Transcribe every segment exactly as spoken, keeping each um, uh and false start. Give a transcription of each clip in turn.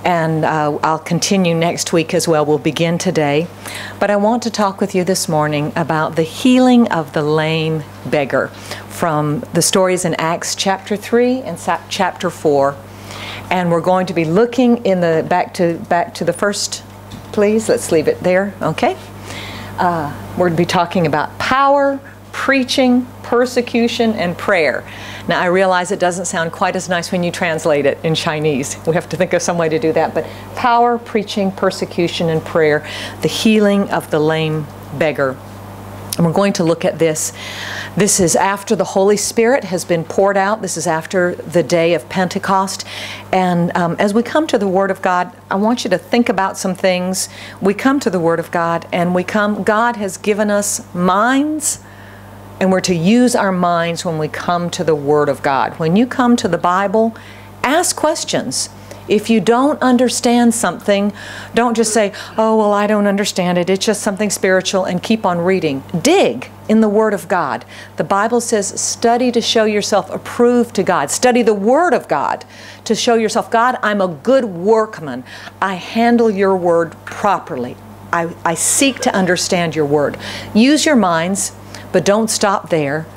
and uh, I'll continue next week as well. We'll begin today. But I want to talk with you this morning about the healing of the lame beggar from the stories in Acts chapter three and chapter four. And we're going to be looking in the back to back to the first, please. Let's leave it there, okay? Uh, we're going to be talking about power, preaching, persecution, and prayer. Now, I realize it doesn't sound quite as nice when you translate it in Chinese. We have to think of some way to do that. But power, preaching, persecution, and prayer, the healing of the lame beggar. And we're going to look at this. This is after the Holy Spirit has been poured out. This is after the day of Pentecost. And um, as we come to the Word of God, I want you to think about some things. We come to the Word of God, and we come, God has given us minds, and we're to use our minds when we come to the Word of God. When you come to the Bible, ask questions. If you don't understand something, don't just say, oh, well, I don't understand it. It's just something spiritual, and keep on reading. Dig in the Word of God. The Bible says, study to show yourself approved to God. Study the Word of God to show yourself, God, I'm a good workman. I handle your Word properly. I, I seek to understand your Word. Use your minds. But don't stop there.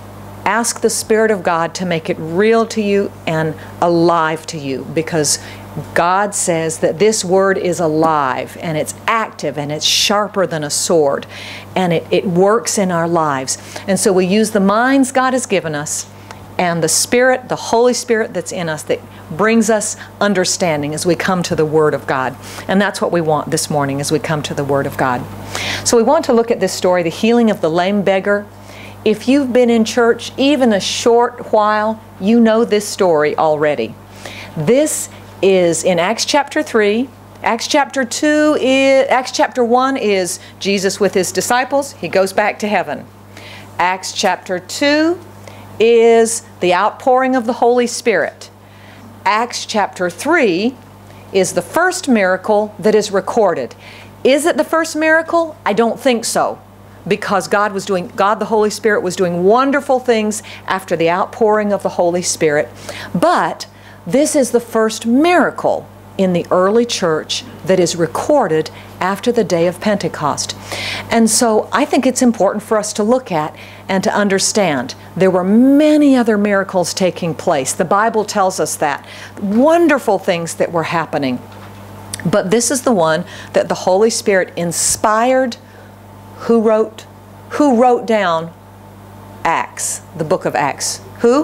Ask the Spirit of God to make it real to you and alive to you, because God says that this Word is alive and it's active and it's sharper than a sword, and it, it works in our lives. And so we use the minds God has given us and the Spirit, the Holy Spirit that's in us, that brings us understanding as we come to the Word of God. And that's what we want this morning as we come to the Word of God. So we want to look at this story, the healing of the lame beggar. If you've been in church even a short while, you know this story already. This is in Acts chapter three. Acts chapter two is, Acts chapter one is Jesus with his disciples. He goes back to heaven. Acts chapter two is the outpouring of the Holy Spirit. Acts chapter three is the first miracle that is recorded. Is it the first miracle? I don't think so, because God was doing, God the Holy Spirit was doing wonderful things after the outpouring of the Holy Spirit. But this is the first miracle in the early church that is recorded after the day of Pentecost. And so I think it's important for us to look at and to understand. There were many other miracles taking place. The Bible tells us that. Wonderful things that were happening. But this is the one that the Holy Spirit inspired. Who wrote? Who wrote down Acts, the book of Acts? Who?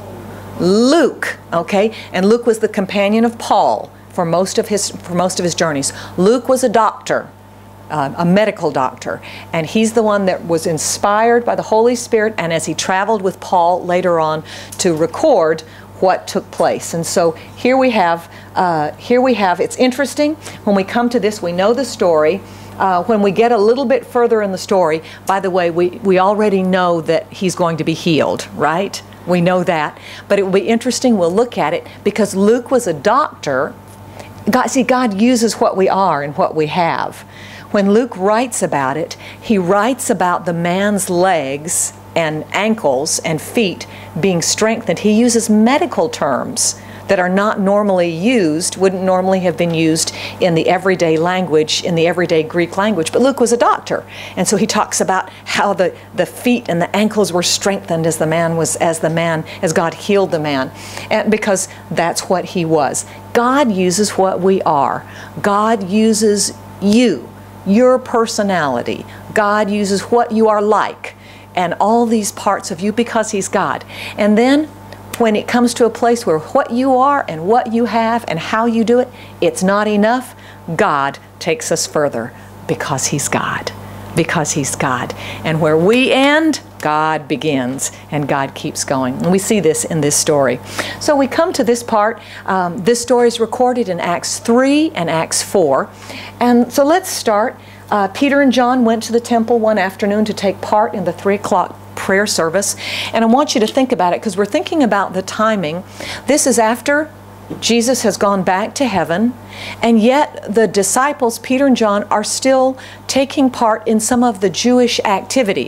Luke. Okay, and Luke was the companion of Paul for most of his for most of his journeys. Luke was a doctor, uh, a medical doctor, and he's the one that was inspired by the Holy Spirit. And as he traveled with Paul later on to record what took place. And so here we have, uh, here we have, it's interesting, when we come to this, we know the story. Uh, when we get a little bit further in the story, by the way, we, we already know that he's going to be healed, right? We know that. But it will be interesting, we'll look at it, because Luke was a doctor. God, see, God uses what we are and what we have. When Luke writes about it, he writes about the man's legs and ankles and feet being strengthened. He uses medical terms that are not normally used, wouldn't normally have been used in the everyday language, in the everyday Greek language. But Luke was a doctor, and so he talks about how the, the feet and the ankles were strengthened as the man was, as the man, as God healed the man, and because that's what he was. God uses what we are. God uses you, your personality. God uses what you are like, and all these parts of you, because he's God. And then when it comes to a place where what you are and what you have and how you do it, it's not enough, God takes us further, because he's God. Because he's God. And where we end, God begins, and God keeps going. And we see this in this story. So we come to this part. Um, this story is recorded in Acts three and Acts four. And so let's start. Uh, Peter and John went to the temple one afternoon to take part in the three o'clock prayer service. And I want you to think about it, because we're thinking about the timing. This is after Jesus has gone back to heaven, and yet the disciples, Peter and John, are still taking part in some of the Jewish activities.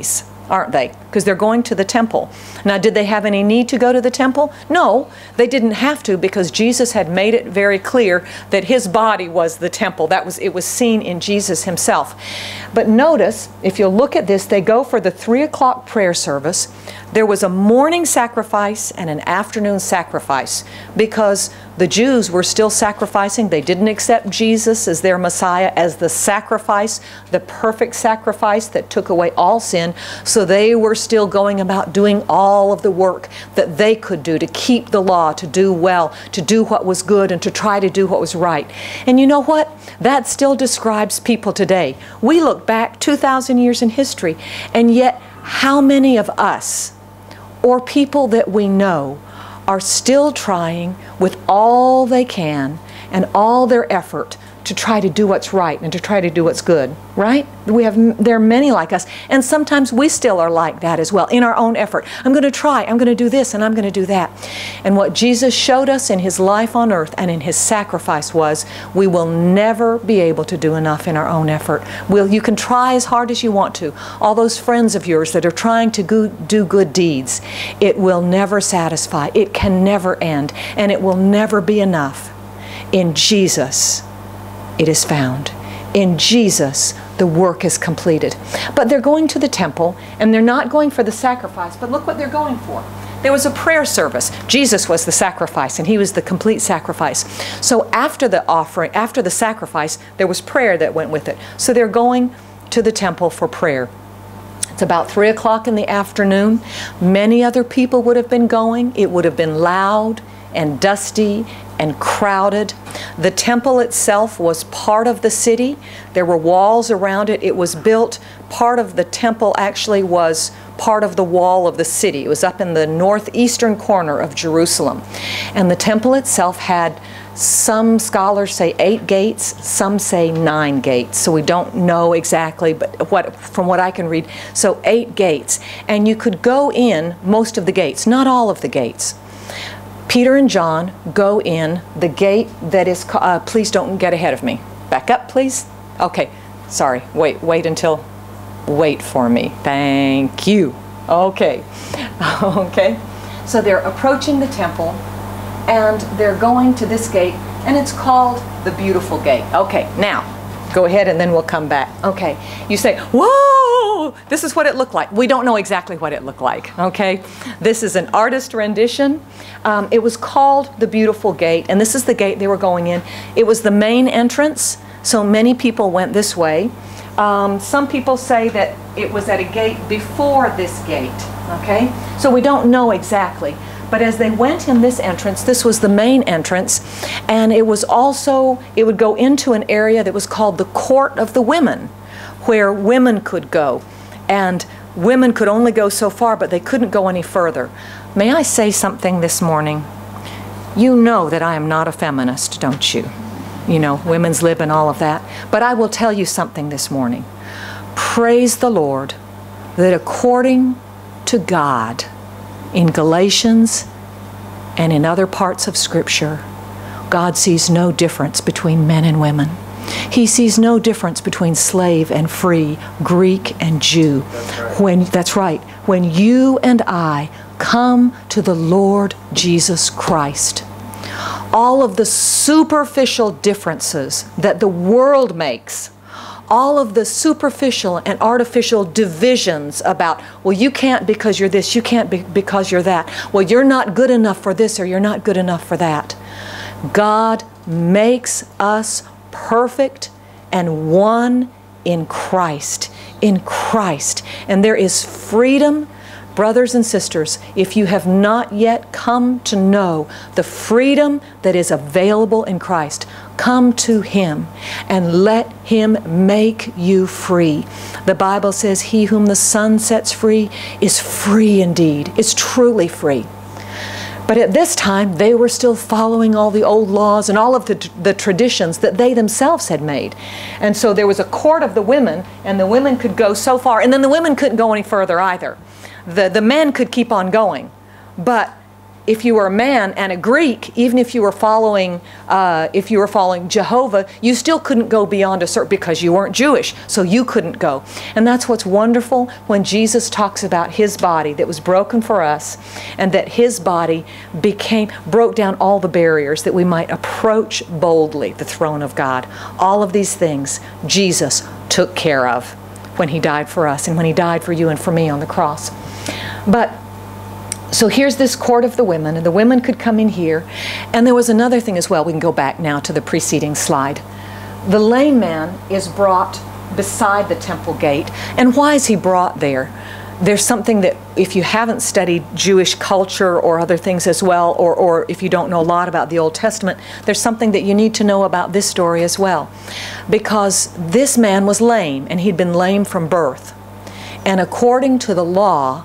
aren't they? Because they're going to the temple. Now, did they have any need to go to the temple? No, they didn't have to, because Jesus had made it very clear that his body was the temple. That was, it was seen in Jesus himself. But notice, if you'll look at this, they go for the three o'clock prayer service. There was a morning sacrifice and an afternoon sacrifice, because the Jews were still sacrificing. They didn't accept Jesus as their Messiah, as the sacrifice, the perfect sacrifice that took away all sin. So they were still going about doing all of the work that they could do to keep the law, to do well, to do what was good, and to try to do what was right. And you know what? That still describes people today. We look back two thousand years in history, and yet how many of us, or people that we know, are still trying with all they can and all their effort to try to do what's right and to try to do what's good, right? We have, there are many like us, and sometimes we still are like that as well in our own effort. I'm going to try, I'm going to do this, and I'm going to do that. And what Jesus showed us in his life on earth and in his sacrifice was, we will never be able to do enough in our own effort. We'll, you can try as hard as you want to. All those friends of yours that are trying to go, do good deeds, it will never satisfy. It can never end, and it will never be enough. In Jesus, it is found. In Jesus, the work is completed. But they're going to the temple, and they're not going for the sacrifice, but look what they're going for. There was a prayer service. Jesus was the sacrifice, and he was the complete sacrifice. So after the offering, after the sacrifice, there was prayer that went with it. So they're going to the temple for prayer. It's about three o'clock in the afternoon. Many other people would have been going. It would have been loud and dusty and crowded. The temple itself was part of the city. There were walls around it. It was built, part of the temple actually was part of the wall of the city. It was up in the northeastern corner of Jerusalem. And the temple itself had, some scholars say eight gates, some say nine gates. So we don't know exactly, but what, from what I can read, so eight gates. And you could go in most of the gates, not all of the gates. Peter and John go in the gate that is, uh, please don't get ahead of me. Back up, please. Okay, sorry, wait, wait until, wait for me. Thank you. Okay, okay. So they're approaching the temple, and they're going to this gate, and it's called the Beautiful Gate. Okay, now, go ahead and then we'll come back. Okay, you say, whoa, this is what it looked like. We don't know exactly what it looked like, okay? This is an artist rendition. Um, it was called the Beautiful Gate, and this is the gate they were going in. It was the main entrance, so many people went this way. Um, some people say that it was at a gate before this gate, okay? So we don't know exactly. But as they went in this entrance, this was the main entrance, and it was also, it would go into an area that was called the Court of the Women, where women could go. And women could only go so far, but they couldn't go any further. May I say something this morning? You know that I am not a feminist, don't you? You know, women's lib and all of that. But I will tell you something this morning. Praise the Lord that according to God, in Galatians and in other parts of Scripture, God sees no difference between men and women. He sees no difference between slave and free, Greek and Jew. That's right. When, that's right. When you and I come to the Lord Jesus Christ, all of the superficial differences that the world makes, all of the superficial and artificial divisions about, well, you can't because you're this, you can't be because you're that, well, you're not good enough for this or you're not good enough for that. God makes us perfect and one in Christ, in Christ. And there is freedom, brothers and sisters, if you have not yet come to know the freedom that is available in Christ. Come to Him and let Him make you free. The Bible says, he whom the Son sets free is free indeed, is truly free. But at this time, they were still following all the old laws and all of the, the traditions that they themselves had made. And so there was a court of the women, and the women could go so far, and then the women couldn't go any further either. The, the men could keep on going. But if you were a man and a Greek, even if you were following, uh, if you were following Jehovah, you still couldn't go beyond a certain, because you weren't Jewish, so you couldn't go. And that's what's wonderful when Jesus talks about His body that was broken for us, and that His body became, broke down all the barriers that we might approach boldly the throne of God. All of these things Jesus took care of when He died for us, and when He died for you and for me on the cross. But so here's this court of the women, and the women could come in here. And there was another thing as well. We can go back now to the preceding slide. The lame man is brought beside the temple gate. And why is he brought there? There's something that, if you haven't studied Jewish culture or other things as well, or, or if you don't know a lot about the Old Testament, there's something that you need to know about this story as well. Because this man was lame, and he'd been lame from birth. And according to the law,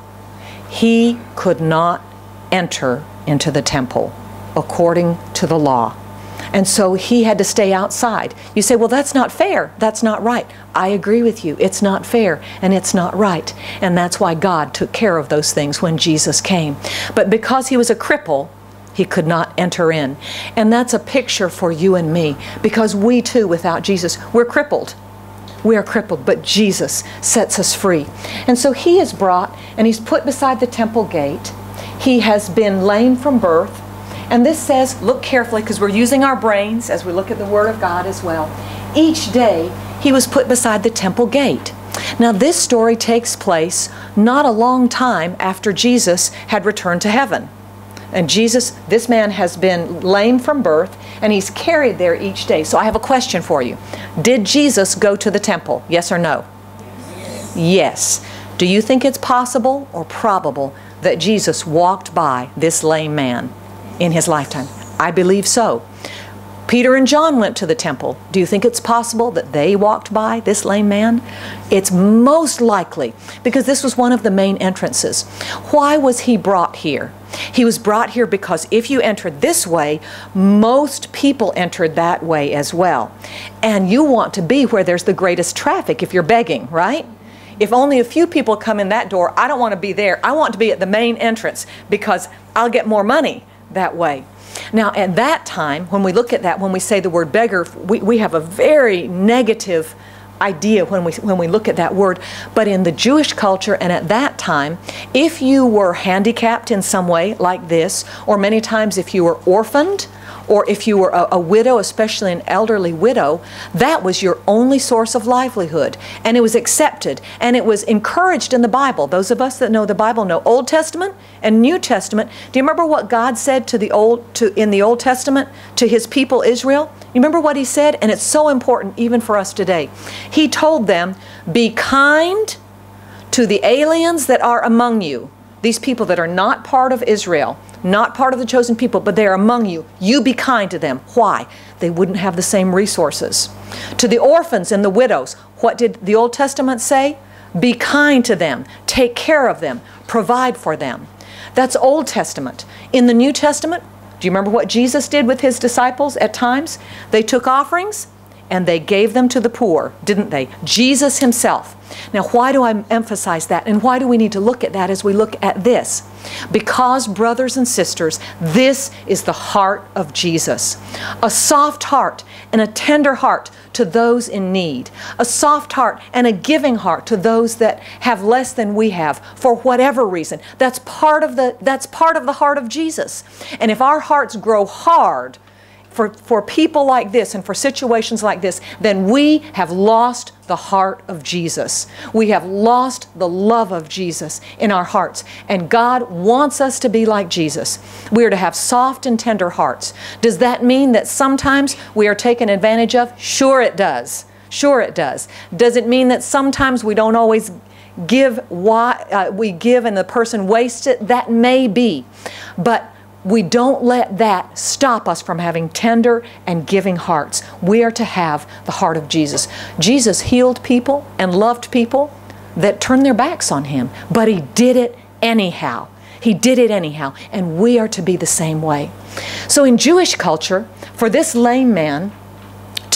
he could not enter into the temple according to the law. And so he had to stay outside. You say, well, that's not fair. That's not right. I agree with you. It's not fair and it's not right. And that's why God took care of those things when Jesus came. But because he was a cripple, he could not enter in. And that's a picture for you and me, because we too, without Jesus, we're crippled. We are crippled, but Jesus sets us free. And so he is brought, and he's put beside the temple gate. He has been lame from birth. And this says, look carefully, because we're using our brains as we look at the Word of God as well. Each day, he was put beside the temple gate. Now, this story takes place not a long time after Jesus had returned to heaven. And Jesus, this man has been lame from birth, and he's carried there each day. So I have a question for you. Did Jesus go to the temple? Yes or no? Yes. Yes. Do you think it's possible or probable that Jesus walked by this lame man in his lifetime? I believe so. Peter and John went to the temple. Do you think it's possible that they walked by this lame man? It's most likely, because this was one of the main entrances. Why was he brought here? He was brought here because if you entered this way, most people entered that way as well. And you want to be where there's the greatest traffic if you're begging, right? If only a few people come in that door, I don't want to be there. I want to be at the main entrance because I'll get more money that way. Now, at that time, when we look at that, when we say the word beggar, we, we have a very negative idea when we, when we look at that word. But in the Jewish culture and at that time, if you were handicapped in some way like this, or many times if you were orphaned, or if you were a, a widow, especially an elderly widow, that was your only source of livelihood. And it was accepted, and it was encouraged in the Bible. Those of us that know the Bible know Old Testament and New Testament. Do you remember what God said to the old, to, in the Old Testament to His people Israel? You remember what He said? And it's so important even for us today. He told them, be kind to the aliens that are among you. These people that are not part of Israel, not part of the chosen people, but they are among you. You be kind to them. Why? They wouldn't have the same resources. To the orphans and the widows, what did the Old Testament say? Be kind to them. Take care of them. Provide for them. That's Old Testament. In the New Testament, do you remember what Jesus did with His disciples at times? They took offerings and they gave them to the poor, didn't they? Jesus Himself. Now, why do I emphasize that? And why do we need to look at that as we look at this? Because, brothers and sisters, this is the heart of Jesus. A soft heart and a tender heart to those in need. A soft heart and a giving heart to those that have less than we have for whatever reason. That's part of the, that's part of the heart of Jesus. And if our hearts grow hard For, for people like this and for situations like this, then we have lost the heart of Jesus. We have lost the love of Jesus in our hearts. And God wants us to be like Jesus. We are to have soft and tender hearts. Does that mean that sometimes we are taken advantage of? Sure it does. Sure it does. Does it mean that sometimes we don't always give, why, uh, we give and the person wastes it? That may be. But we don't let that stop us from having tender and giving hearts. We are to have the heart of Jesus. Jesus healed people and loved people that turned their backs on Him, but He did it anyhow. He did it anyhow, and we are to be the same way. So in Jewish culture, for this lame man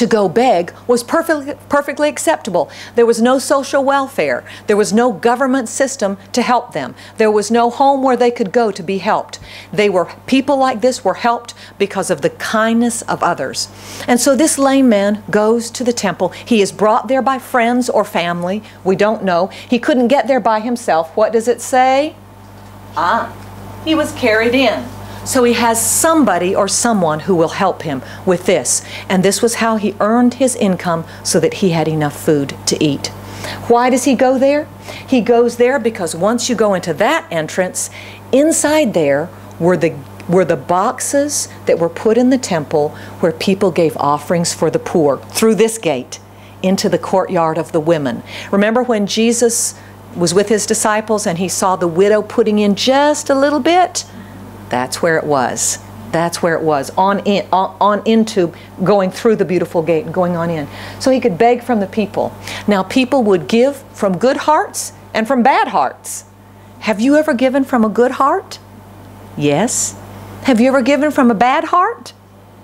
to go beg was perfectly, perfectly acceptable. There was no social welfare. There was no government system to help them. There was no home where they could go to be helped. They were, people like this were helped because of the kindness of others. And so this lame man goes to the temple. He is brought there by friends or family. We don't know. He couldn't get there by himself. What does it say? Ah, he was carried in. So he has somebody or someone who will help him with this. And this was how he earned his income so that he had enough food to eat. Why does he go there? He goes there because once you go into that entrance, inside there were the, were the boxes that were put in the temple where people gave offerings for the poor through this gate into the courtyard of the women. Remember when Jesus was with his disciples and he saw the widow putting in just a little bit? That's where it was. That's where it was, on, in, on, on into going through the beautiful gate and going on in. So he could beg from the people. Now people would give from good hearts and from bad hearts. Have you ever given from a good heart? Yes. Have you ever given from a bad heart?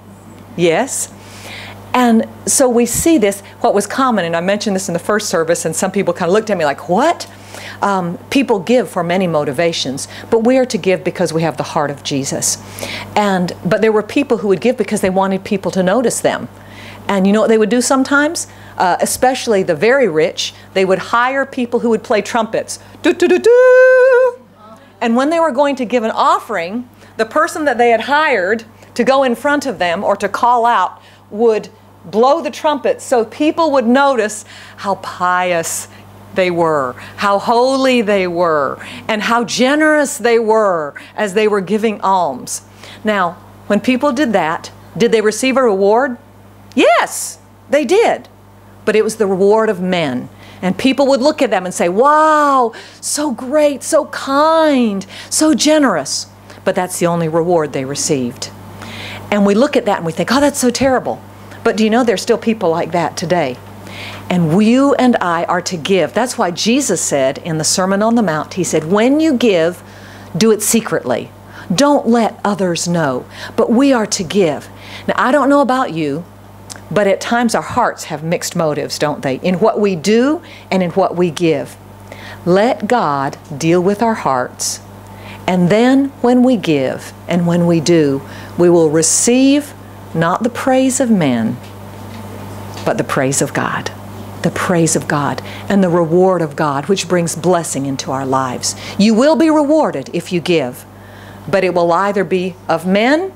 Yes. And so we see this, what was common, and I mentioned this in the first service, and some people kind of looked at me like, what? Um, people give for many motivations, but we are to give because we have the heart of Jesus. And but there were people who would give because they wanted people to notice them. And you know what they would do sometimes? Uh, especially the very rich, they would hire people who would play trumpets. Do, do, do, do. And when they were going to give an offering, the person that they had hired to go in front of them or to call out would blow the trumpet so people would notice how pious they were, how holy they were, and how generous they were as they were giving alms. Now, when people did that, did they receive a reward? Yes, they did. But it was the reward of men. And people would look at them and say, wow, so great, so kind, so generous. But that's the only reward they received. And we look at that and we think, oh, that's so terrible. But do you know there's still people like that today? And you and I are to give. That's why Jesus said in the Sermon on the Mount, he said, when you give, do it secretly. Don't let others know. But we are to give. Now, I don't know about you, but at times our hearts have mixed motives, don't they? In what we do and in what we give. Let God deal with our hearts. And then when we give and when we do, we will receive not the praise of men, but the praise of God. The praise of God and the reward of God, which brings blessing into our lives. You will be rewarded if you give, but it will either be of men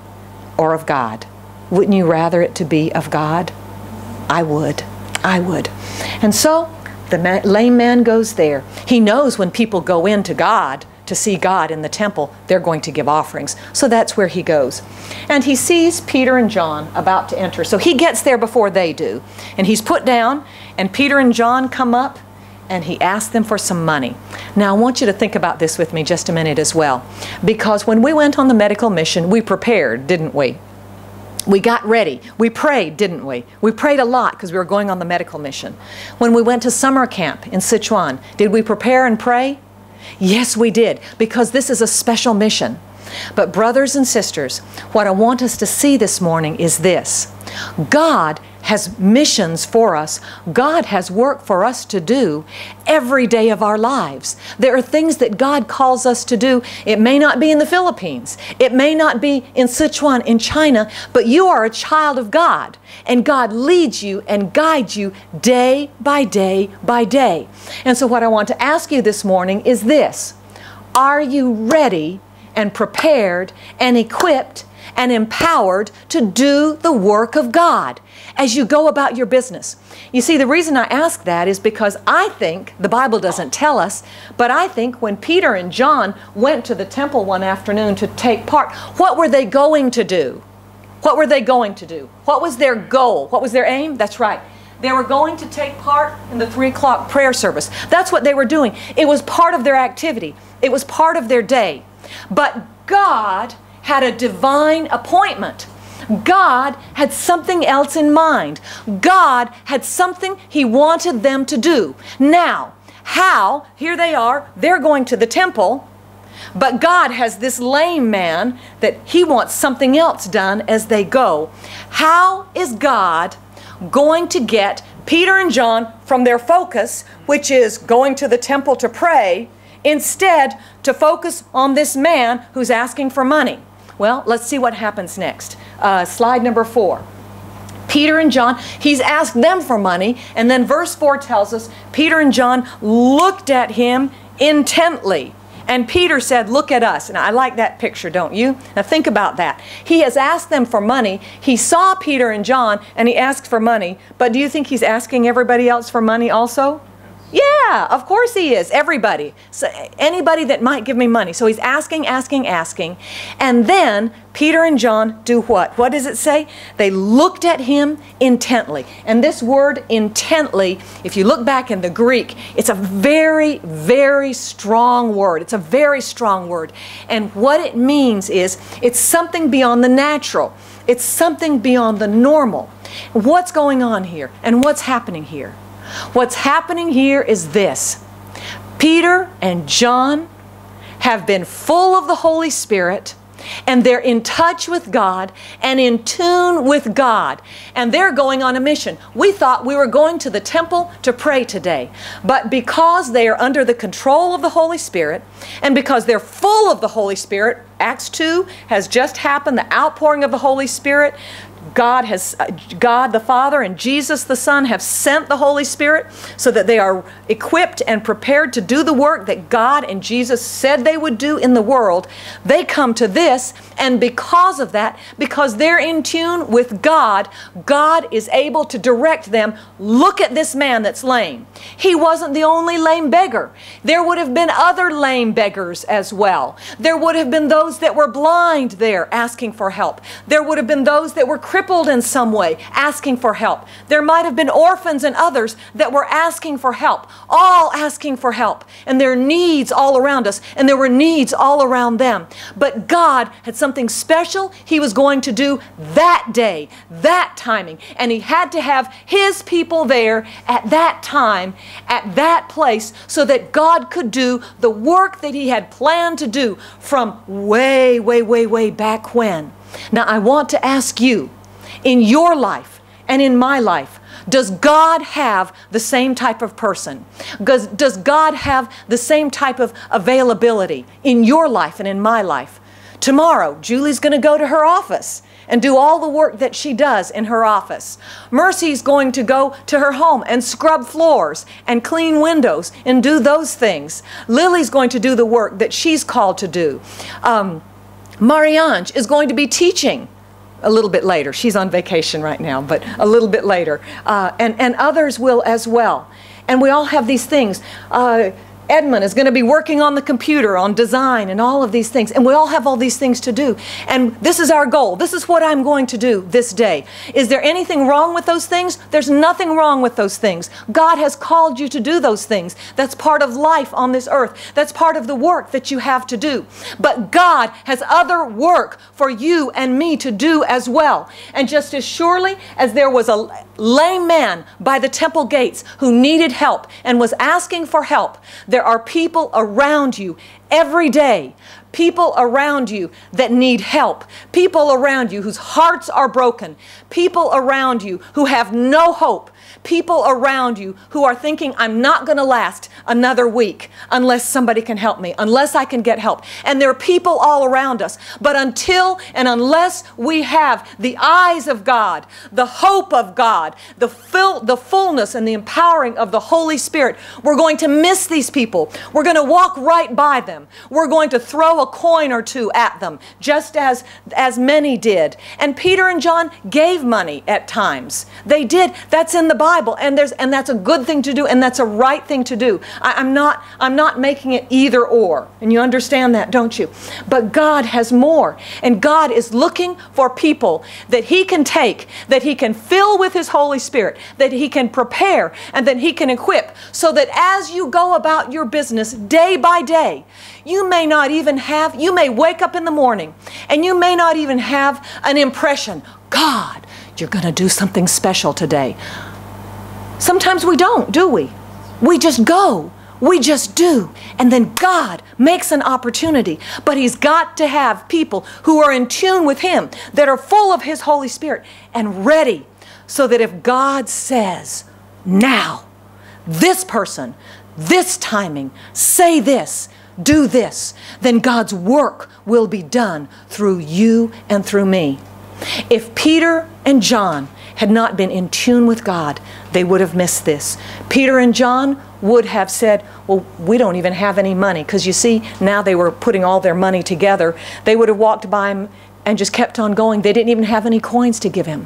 or of God. Wouldn't you rather it to be of God? I would. I would. And so the man, lame man goes there. He knows when people go into God to see God in the temple, they're going to give offerings. So that's where he goes. And he sees Peter and John about to enter. So he gets there before they do. And he's put down, and Peter and John come up, and he asks them for some money. Now I want you to think about this with me just a minute as well. Because when we went on the medical mission, we prepared, didn't we? We got ready. We prayed, didn't we? We prayed a lot because we were going on the medical mission. When we went to summer camp in Sichuan, did we prepare and pray? Yes, we did, because this is a special mission. But brothers and sisters, what I want us to see this morning is this. God has missions for us. God has work for us to do every day of our lives. There are things that God calls us to do. It may not be in the Philippines. It may not be in Sichuan, in China, but you are a child of God. And God leads you and guides you day by day by day. And so what I want to ask you this morning is this. Are you ready and prepared and equipped and empowered to do the work of God as you go about your business? You see, the reason I ask that is because I think, the Bible doesn't tell us, but I think when Peter and John went to the temple one afternoon to take part, what were they going to do? What were they going to do? What was their goal? What was their aim? That's right. They were going to take part in the three o'clock prayer service. That's what they were doing. It was part of their activity. It was part of their day. But God had a divine appointment. God had something else in mind. God had something He wanted them to do. Now, how? Here they are. They're going to the temple. But God has this lame man that He wants something else done as they go. How is God going to get Peter and John from their focus, which is going to the temple to pray, instead to focus on this man who's asking for money. Well, let's see what happens next. Uh, slide number four. Peter and John, he's asked them for money, and then verse four tells us Peter and John looked at him intently. And Peter said, look at us. And I like that picture, don't you? Now think about that. He has asked them for money. He saw Peter and John and he asked for money. But do you think he's asking everybody else for money also? Yeah, of course he is. Everybody. So anybody that might give me money. So he's asking, asking, asking. And then Peter and John do what? What does it say? They looked at him intently. And this word intently, if you look back in the Greek, it's a very, very strong word. It's a very strong word. And what it means is it's something beyond the natural. It's something beyond the normal. What's going on here? And what's happening here? What's happening here is this. Peter and John have been full of the Holy Spirit, and they're in touch with God and in tune with God. And they're going on a mission. We thought we were going to the temple to pray today. But because they are under the control of the Holy Spirit, and because they're full of the Holy Spirit, Acts two has just happened, the outpouring of the Holy Spirit. God has, God the Father and Jesus the Son have sent the Holy Spirit so that they are equipped and prepared to do the work that God and Jesus said they would do in the world. They come to this, and because of that, because they're in tune with God, God is able to direct them. Look at this man that's lame. He wasn't the only lame beggar. There would have been other lame beggars as well. There would have been those that were blind there asking for help. There would have been those that were crippled in some way, asking for help. There might have been orphans and others that were asking for help, all asking for help. And there are needs all around us, and there were needs all around them. But God had something special He was going to do that day, that timing. And He had to have His people there at that time, at that place, so that God could do the work that He had planned to do from way, way, way, way back when. Now, I want to ask you, in your life and in my life, does God have the same type of person? Does, does God have the same type of availability in your life and in my life? Tomorrow, Julie's going to go to her office and do all the work that she does in her office. Mercy's going to go to her home and scrub floors and clean windows and do those things. Lily's going to do the work that she's called to do. Um, Marianne is going to be teaching a little bit later. She's on vacation right now, but a little bit later. Uh, and, and others will as well. And we all have these things. Uh, Edmund is going to be working on the computer, on design and all of these things. And we all have all these things to do. And this is our goal. This is what I'm going to do this day. Is there anything wrong with those things? There's nothing wrong with those things. God has called you to do those things. That's part of life on this earth. That's part of the work that you have to do. But God has other work for you and me to do as well. And just as surely as there was a lame man by the temple gates who needed help and was asking for help, there are people around you every day, people around you that need help, people around you whose hearts are broken, people around you who have no hope, people around you who are thinking, I'm not going to last another week unless somebody can help me, unless I can get help. And there are people all around us. But until and unless we have the eyes of God, the hope of God, the, fill, the fullness and the empowering of the Holy Spirit, we're going to miss these people. We're going to walk right by them. We're going to throw a coin or two at them, just as, as many did. And Peter and John gave money at times. They did. That's in the Bible, and there's and that's a good thing to do, and that's a right thing to do. I, I'm not I'm not making it either or, and you understand that, don't you? But God has more, and God is looking for people that He can take, that He can fill with His Holy Spirit, that He can prepare, and that He can equip, so that as you go about your business day by day, you may not even have, you may wake up in the morning, and you may not even have an impression, God, you're going to do something special today. Sometimes we don't, do we? We just go. We just do. And then God makes an opportunity. But He's got to have people who are in tune with Him, that are full of His Holy Spirit and ready so that if God says, now, this person, this timing, say this, do this, then God's work will be done through you and through me. If Peter and John had not been in tune with God, they would have missed this. Peter and John would have said, well, we don't even have any money. Because you see, now they were putting all their money together. They would have walked by him and just kept on going. They didn't even have any coins to give him.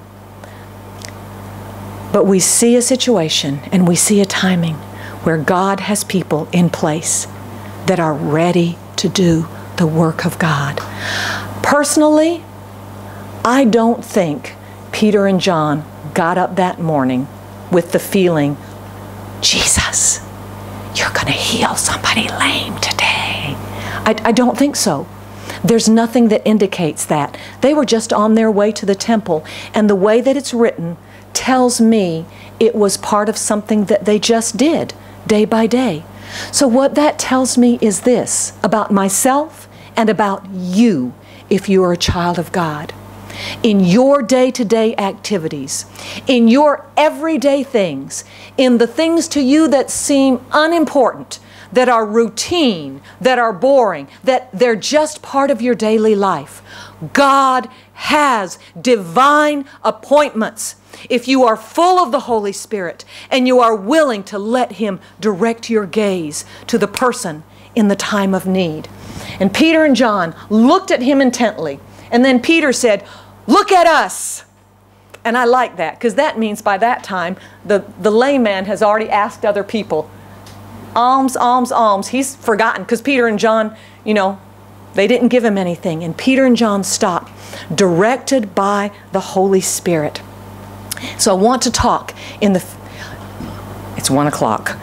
But we see a situation and we see a timing where God has people in place that are ready to do the work of God. Personally, I don't think Peter and John got up that morning with the feeling, Jesus, you're going to heal somebody lame today. I, I don't think so. There's nothing that indicates that. They were just on their way to the temple, and the way that it's written tells me it was part of something that they just did day by day. So what that tells me is this about myself and about you if you are a child of God. In your day-to-day activities, in your everyday things, in the things to you that seem unimportant, that are routine, that are boring, that they're just part of your daily life, God has divine appointments. If you are full of the Holy Spirit and you are willing to let Him direct your gaze to the person in the time of need. And Peter and John looked at Him intently. And then Peter said, look at us. And I like that, because that means by that time, the, the lame man has already asked other people, alms, alms, alms. He's forgotten, because Peter and John, you know, they didn't give him anything. And Peter and John stopped, directed by the Holy Spirit. So I want to talk in the, it's one o'clock.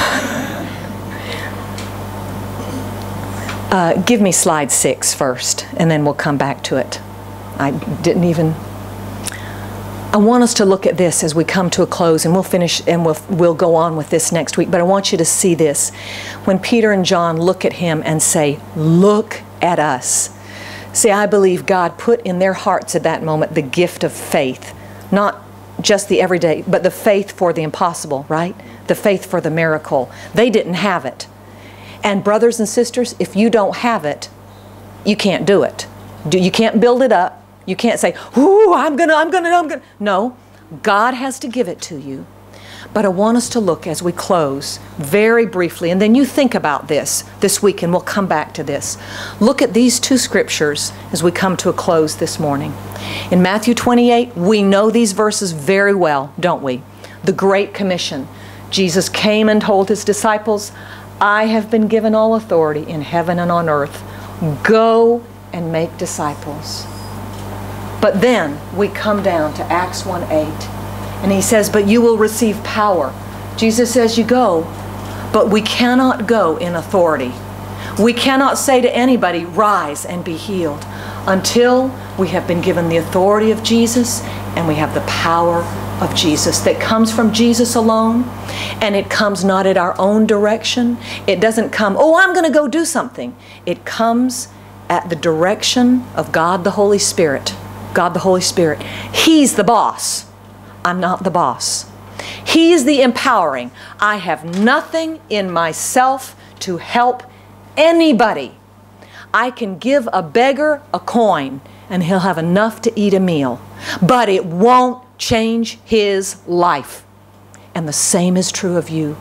uh, give me slide six first, and then we'll come back to it. I didn't even, I want us to look at this as we come to a close, and we'll finish and we'll, we'll go on with this next week. But I want you to see this. When Peter and John look at him and say, look at us. See, I believe God put in their hearts at that moment the gift of faith. Not just the everyday, but the faith for the impossible, right? The faith for the miracle. They didn't have it. And brothers and sisters, if you don't have it, you can't do it. You can't build it up. You can't say, ooh, I'm gonna, I'm gonna, I'm gonna. No, God has to give it to you. But I want us to look as we close very briefly, and then you think about this this week, and we'll come back to this. Look at these two scriptures as we come to a close this morning. In Matthew twenty-eight, we know these verses very well, don't we? The Great Commission. Jesus came and told His disciples, I have been given all authority in heaven and on earth. Go and make disciples. But then we come down to Acts one eight, and He says, but you will receive power. Jesus says you go, but we cannot go in authority. We cannot say to anybody, rise and be healed, until we have been given the authority of Jesus and we have the power of Jesus that comes from Jesus alone. And it comes not at our own direction. It doesn't come, oh, I'm going to go do something. It comes at the direction of God the Holy Spirit. God the Holy Spirit. He's the boss. I'm not the boss. He's the empowering. I have nothing in myself to help anybody. I can give a beggar a coin and he'll have enough to eat a meal, but it won't change his life. And the same is true of you.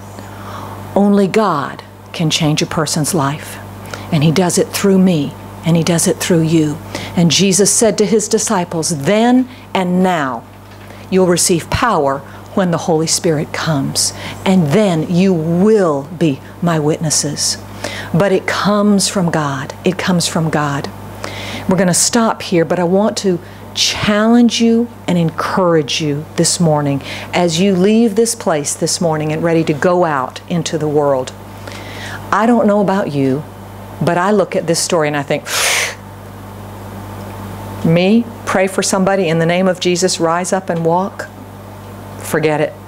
Only God can change a person's life, and He does it through me, and He does it through you. And Jesus said to His disciples, then and now you'll receive power when the Holy Spirit comes, and then you will be my witnesses. But it comes from God. It comes from God. We're going to stop here, but I want to challenge you and encourage you this morning as you leave this place this morning and ready to go out into the world. I don't know about you, but I look at this story and I think, me, pray for somebody in the name of Jesus, rise up and walk? Forget it.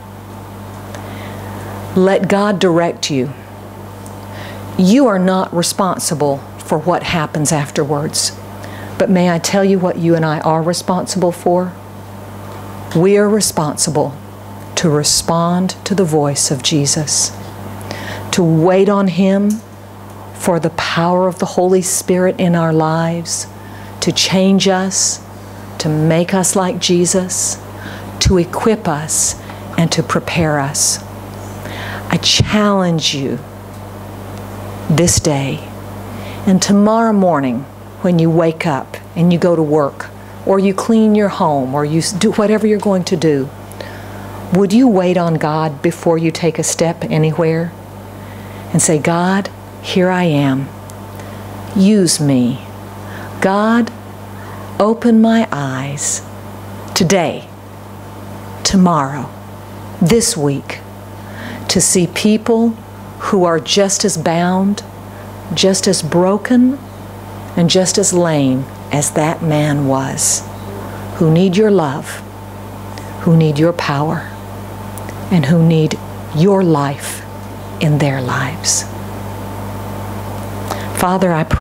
Let God direct you. You are not responsible for what happens afterwards. But may I tell you what you and I are responsible for? We are responsible to respond to the voice of Jesus, to wait on Him for the power of the Holy Spirit in our lives, to change us, to make us like Jesus, to equip us, and to prepare us. I challenge you this day and tomorrow morning when you wake up and you go to work, or you clean your home, or you do whatever you're going to do, would you wait on God before you take a step anywhere and say, God, here I am. Use me. God, open my eyes today, tomorrow, this week, to see people who are just as bound, just as broken, and just as lame as that man was, who need your love, who need your power, and who need your life in their lives. Father, I pray